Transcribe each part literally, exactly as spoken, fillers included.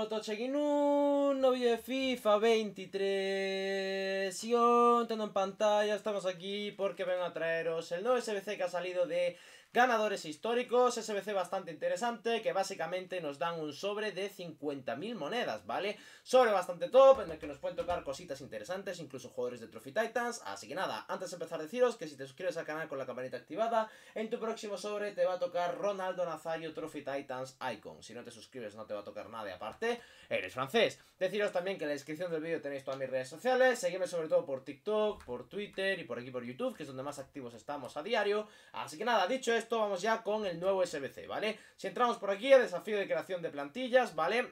todos aquí en un nuevo vídeo de FIFA veintitrés. Y hoy, tengo en pantalla, estamos aquí porque vengo a traeros el nuevo S B C que ha salido de ganadores históricos. S B C bastante interesante, que básicamente nos dan un sobre de cincuenta mil monedas, ¿vale? Sobre bastante top, en el que nos pueden tocar cositas interesantes, incluso jugadores de Trophy Titans. Así que nada, antes de empezar deciros que si te suscribes al canal con la campanita activada, en tu próximo sobre te va a tocar Ronaldo Nazario Trophy Titans Icon. Si no te suscribes no te va a tocar nada y aparte eres francés. Deciros también que en la descripción del vídeo tenéis todas mis redes sociales. Seguidme sobre todo por TikTok, por Twitter y por aquí por YouTube, que es donde más activos estamos a diario. Así que nada, dicho esto, vamos ya con el nuevo S B C, ¿vale? Si entramos por aquí, el desafío de creación de plantillas, ¿vale?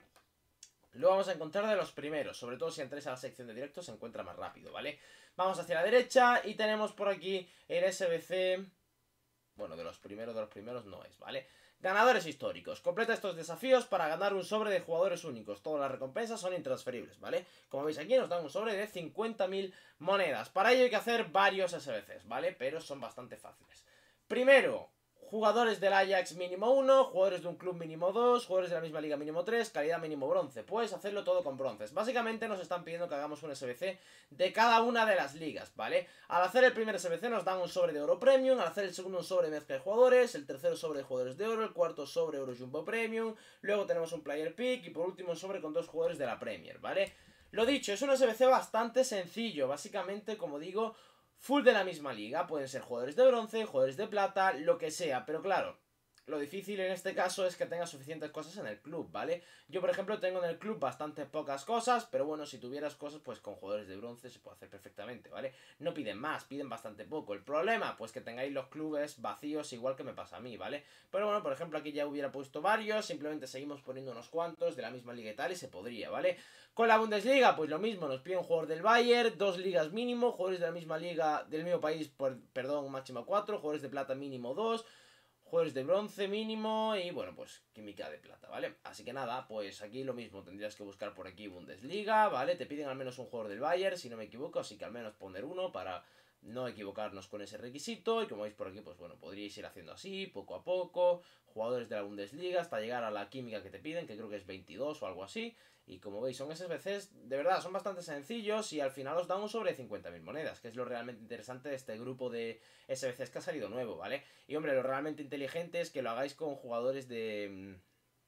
Lo vamos a encontrar de los primeros, sobre todo si entráis a la sección de directos se encuentra más rápido, ¿vale? Vamos hacia la derecha y tenemos por aquí el S B C... Bueno, de los primeros de los primeros no es, ¿vale? Ganadores históricos. Completa estos desafíos para ganar un sobre de jugadores únicos. Todas las recompensas son intransferibles, ¿vale? Como veis aquí nos dan un sobre de cincuenta mil monedas. Para ello hay que hacer varios S B Cs, ¿vale? Pero son bastante fáciles. Primero, jugadores del Ajax mínimo uno, jugadores de un club mínimo dos, jugadores de la misma liga mínimo tres, calidad mínimo bronce. Puedes hacerlo todo con bronces. Básicamente nos están pidiendo que hagamos un S B C de cada una de las ligas, ¿vale? Al hacer el primer S B C nos dan un sobre de oro premium, al hacer el segundo un sobre de mezcla de jugadores, el tercero sobre de jugadores de oro, el cuarto sobre oro jumbo premium, luego tenemos un player pick y por último un sobre con dos jugadores de la Premier, ¿vale? Lo dicho, es un S B C bastante sencillo, básicamente, como digo, full de la misma liga. Pueden ser jugadores de bronce, jugadores de plata, lo que sea. Pero claro, lo difícil en este caso es que tengas suficientes cosas en el club, ¿vale? Yo, por ejemplo, tengo en el club bastante pocas cosas, pero bueno, si tuvieras cosas, pues con jugadores de bronce se puede hacer perfectamente, ¿vale? No piden más, piden bastante poco. El problema, pues que tengáis los clubes vacíos, igual que me pasa a mí, ¿vale? Pero bueno, por ejemplo, aquí ya hubiera puesto varios, simplemente seguimos poniendo unos cuantos de la misma liga y tal, y se podría, ¿vale? Con la Bundesliga, pues lo mismo, nos piden un jugador del Bayern, dos ligas mínimo, jugadores de la misma liga, del mismo país, por, perdón, máximo cuatro, jugadores de plata mínimo dos, jugadores de bronce mínimo y bueno, pues química de plata, ¿vale? Así que nada, pues aquí lo mismo, tendrías que buscar por aquí Bundesliga, ¿vale? Te piden al menos un jugador del Bayern, si no me equivoco, así que al menos poner uno para no equivocarnos con ese requisito. Y como veis por aquí, pues bueno, podríais ir haciendo así, poco a poco, jugadores de la Bundesliga, hasta llegar a la química que te piden, que creo que es veintidós o algo así. Y como veis, son S B Cs, de verdad, son bastante sencillos y al final os dan un sobre cincuenta mil monedas, que es lo realmente interesante de este grupo de S B Cs que ha salido nuevo, ¿vale? Y hombre, lo realmente inteligente es que lo hagáis con jugadores de...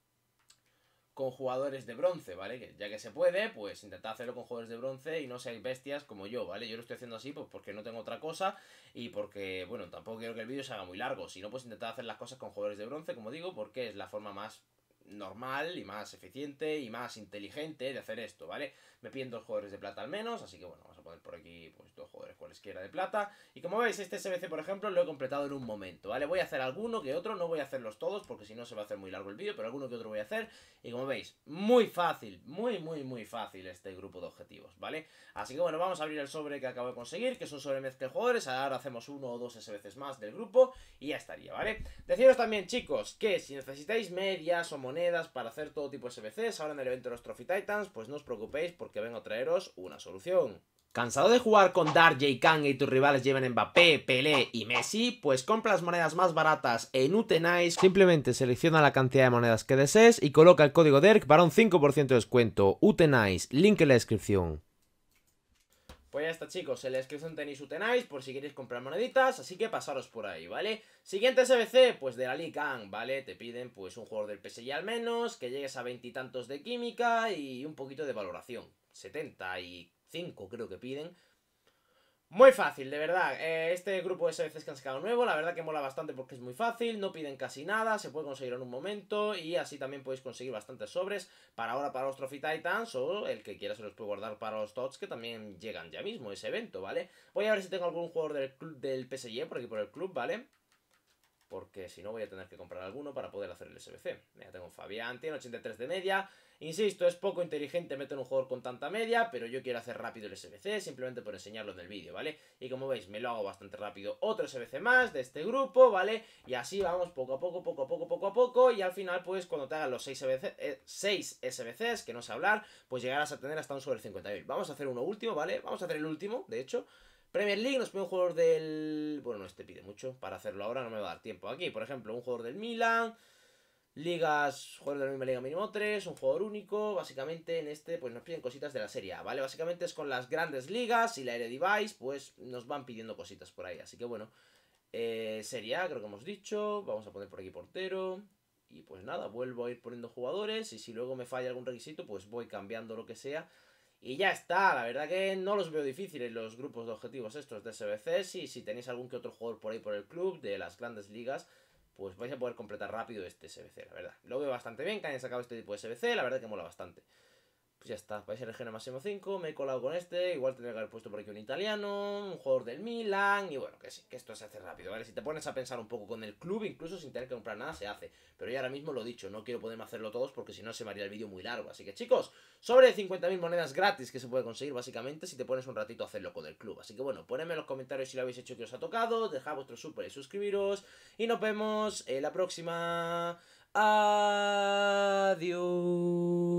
con jugadores de bronce, ¿vale? Que ya que se puede, pues intentad hacerlo con jugadores de bronce y no seáis bestias como yo, ¿vale? Yo lo estoy haciendo así pues porque no tengo otra cosa y porque, bueno, tampoco quiero que el vídeo se haga muy largo. Si no, pues intentad hacer las cosas con jugadores de bronce, como digo, porque es la forma más normal y más eficiente y más inteligente de hacer esto, ¿vale? Me piden dos jugadores de plata al menos, así que bueno, vamos a poner por aquí pues dos jugadores cualesquiera de plata. Y como veis, este S B C, por ejemplo, lo he completado en un momento, ¿vale? Voy a hacer alguno que otro, no voy a hacerlos todos porque si no se va a hacer muy largo el vídeo, pero alguno que otro voy a hacer. Y como veis, muy fácil, muy, muy, muy fácil este grupo de objetivos, ¿vale? Así que bueno, vamos a abrir el sobre que acabo de conseguir, que es un sobre mezcla de jugadores. Ahora hacemos uno o dos S B Cs más del grupo y ya estaría, ¿vale? Deciros también, chicos, que si necesitáis medias o monedas para hacer todo tipo de S B Cs, ahora en el evento de los Trophy Titans, pues no os preocupéis porque vengo a traeros una solución. ¿Cansado de jugar con Dark, Kang y tus rivales llevan Mbappé, Pelé y Messi? Pues compra las monedas más baratas en Utenice. Simplemente selecciona la cantidad de monedas que desees y coloca el código D E R K para un cinco por ciento de descuento. Utenice, link en la descripción. Pues ya está, chicos, en la descripción tenéis Utenice por si queréis comprar moneditas, así que pasaros por ahí, ¿vale? Siguiente S B C, pues de la Liga, ¿vale? Te piden pues un jugador del P S G al menos, que llegues a veintitantos de química y un poquito de valoración. setenta y cinco creo que piden. Muy fácil, de verdad. Eh, este grupo de S B Cs que han sacado nuevo, la verdad que mola bastante porque es muy fácil, no piden casi nada, se puede conseguir en un momento y así también podéis conseguir bastantes sobres para ahora para los Trophy Titans o el que quiera se los puede guardar para los T O T S que también llegan ya mismo ese evento, ¿vale? Voy a ver si tengo algún jugador del, club, del P S G por aquí por el club, ¿vale? Porque si no voy a tener que comprar alguno para poder hacer el S B C. Ya tengo un Fabián, tiene ochenta y tres de media. Insisto, es poco inteligente meter un jugador con tanta media, pero yo quiero hacer rápido el S B C, simplemente por enseñarlo en el vídeo, ¿vale? Y como veis, me lo hago bastante rápido. Otro S B C más de este grupo, ¿vale? Y así vamos poco a poco, poco a poco, poco a poco. Y al final, pues, cuando te hagan los seis S B Cs, que no sé hablar, pues llegarás a tener hasta un sobre cincuenta mil. Vamos a hacer uno último, ¿vale? Vamos a hacer el último, de hecho. Premier League nos pide un jugador del... Bueno, no este pide mucho. Para hacerlo ahora no me va a dar tiempo. Aquí, por ejemplo, un jugador del Milan. Ligas, jugadores de la misma liga mínimo tres, un jugador único. Básicamente en este pues nos piden cositas de la Serie A, ¿vale? Básicamente es con las grandes ligas y la Eredivisie, pues nos van pidiendo cositas por ahí. Así que bueno, eh, Serie A creo que hemos dicho. Vamos a poner por aquí portero. Y pues nada, vuelvo a ir poniendo jugadores. Y si luego me falla algún requisito, pues voy cambiando lo que sea. Y ya está, la verdad que no los veo difíciles los grupos de objetivos estos de S B C. Y si tenéis algún que otro jugador por ahí por el club de las grandes ligas, pues vais a poder completar rápido este S B C, la verdad. Lo veo bastante bien que hayan sacado este tipo de S B C, la verdad que mola bastante. Pues ya está, vais a elegir el máximo cinco, me he colado con este, igual tendría que haber puesto por aquí un italiano, un jugador del Milan, y bueno, que sí, que esto se hace rápido, ¿vale? Si te pones a pensar un poco con el club, incluso sin tener que comprar nada, se hace. Pero yo ahora mismo lo he dicho, no quiero poderme hacerlo todos porque si no se me haría el vídeo muy largo. Así que chicos, sobre cincuenta mil monedas gratis que se puede conseguir básicamente si te pones un ratito a hacerlo con el club. Así que bueno, ponedme en los comentarios si lo habéis hecho que os ha tocado, dejad vuestro super y suscribiros, y nos vemos en la próxima. Adiós.